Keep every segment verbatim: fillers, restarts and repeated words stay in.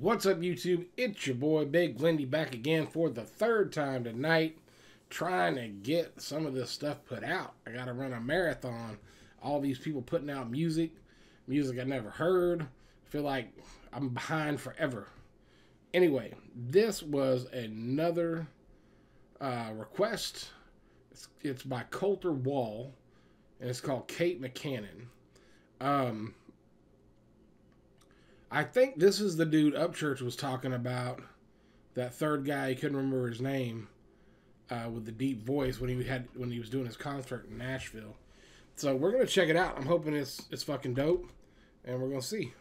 What's up, YouTube? It's your boy Big Glendy back again for the third time tonight, trying to get some of this stuff put out. I gotta run a marathon. All these people putting out music, music I never heard. I feel like I'm behind forever. Anyway, this was another uh, request. It's, it's by Colter Wall, and it's called Kate McCannon. Um... I think this is the dude Upchurch was talking about. That third guy, he couldn't remember his name, uh, with the deep voice when he had when he was doing his concert in Nashville. So we're gonna check it out. I'm hoping it's it's fucking dope, and we're gonna see.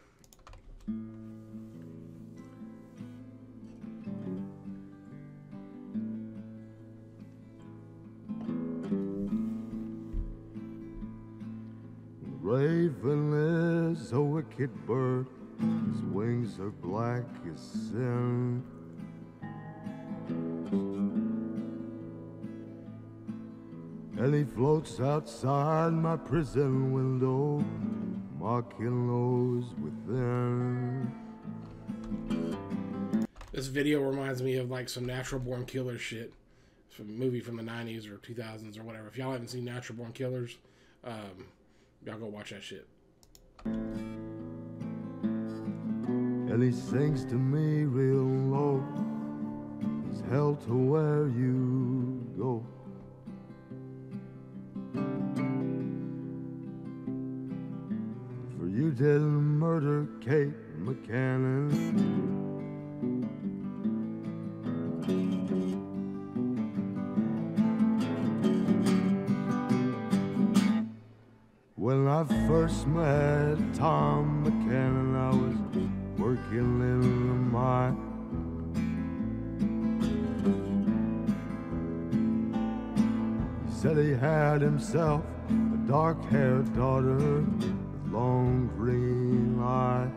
Raven is a wicked bird. His wings are black as sin. And he floats outside my prison window, mocking those within. This video reminds me of like some Natural Born Killers shit from a movie from the nineties or two thousands or whatever. If y'all haven't seen Natural Born Killers, um, y'all go watch that shit. And he sings to me real low. He's hell to where you go. For you didn't murder Kate McCannon. When I first met Tom McCannon, I was working in the mine. He said he had himself a dark-haired daughter with long green eyes.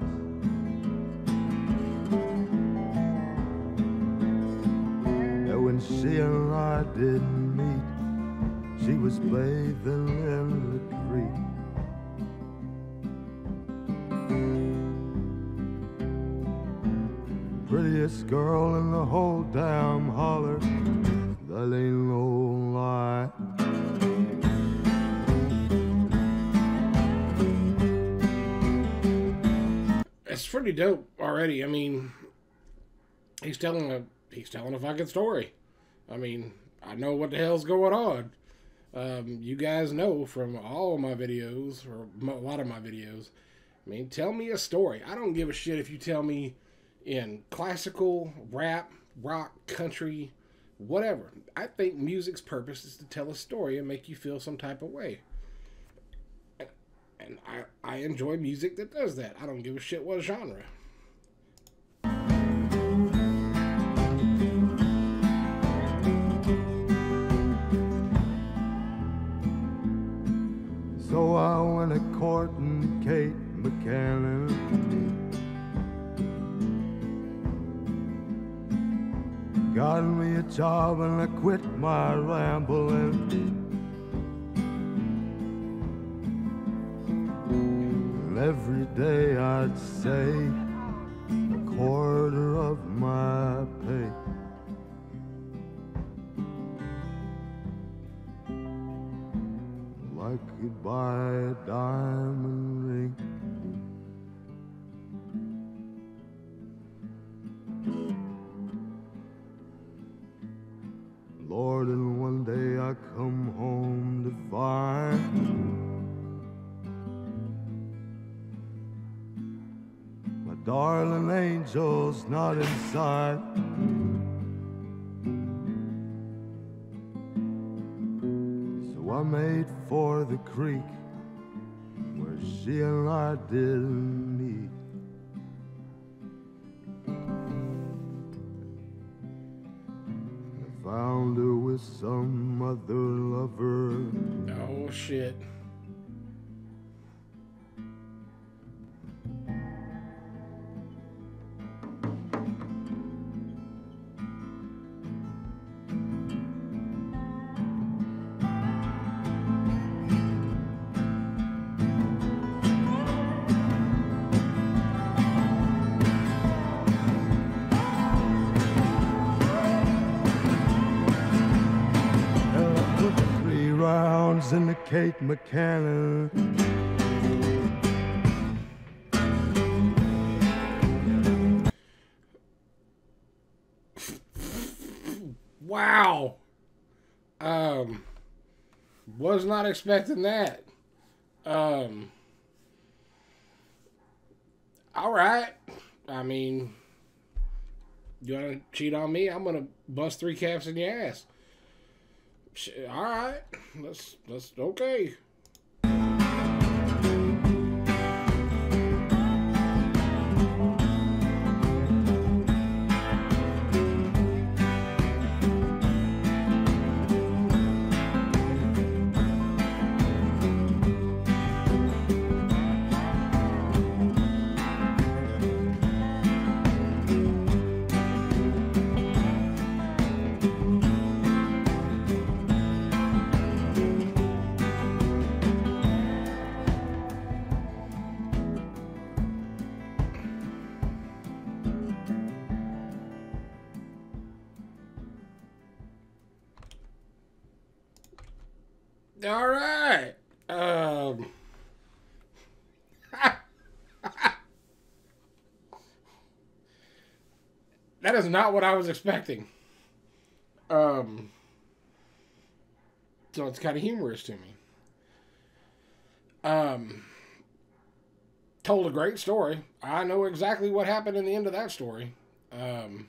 And when she and I did meet, she was bathing in the creek. Prettiest girl in the whole damn holler, that ain't no lie. It's pretty dope already. I mean, he's telling a he's telling a fucking story. I mean, I know what the hell's going on. Um, you guys know from all of my videos, or a lot of my videos. I mean, tell me a story. I don't give a shit if you tell me in classical, rap, rock, country, whatever. I think music's purpose is to tell a story and make you feel some type of way. And I, I enjoy music that does that. I don't give a shit what genre. So I went a-courting Kate McCannon. Got me a job and I quit my rambling. And every day I'd say a quarter of my pay. I could buy a diamond ring. Lord, and one day I come home to find my darling angel's not inside. So I made for the creek where she and I did meet. Found her with some other lover. Oh shit. James and the Kate McCannon. Wow. Um, was not expecting that. Um, all right. I mean, you want to cheat on me? I'm gonna bust three caps in your ass. All right. Let's let's okay. All right. Um, that is not what I was expecting. Um, so it's kind of humorous to me. Um, told a great story. I know exactly what happened in the end of that story. Um,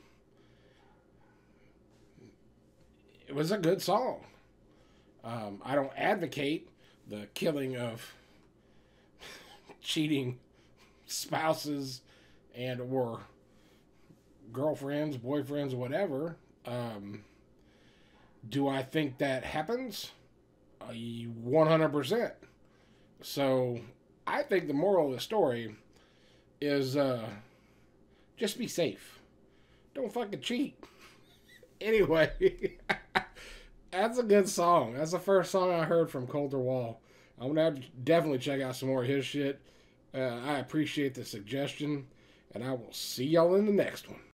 it was a good song. Um, I don't advocate the killing of cheating spouses and or girlfriends, boyfriends, whatever. Um, do I think that happens? Uh, one hundred percent. So I think the moral of the story is uh, just be safe. Don't fucking cheat. Anyway. That's a good song. That's the first song I heard from Colter Wall. I'm going to have to definitely check out some more of his shit. Uh, I appreciate the suggestion, and I will see y'all in the next one.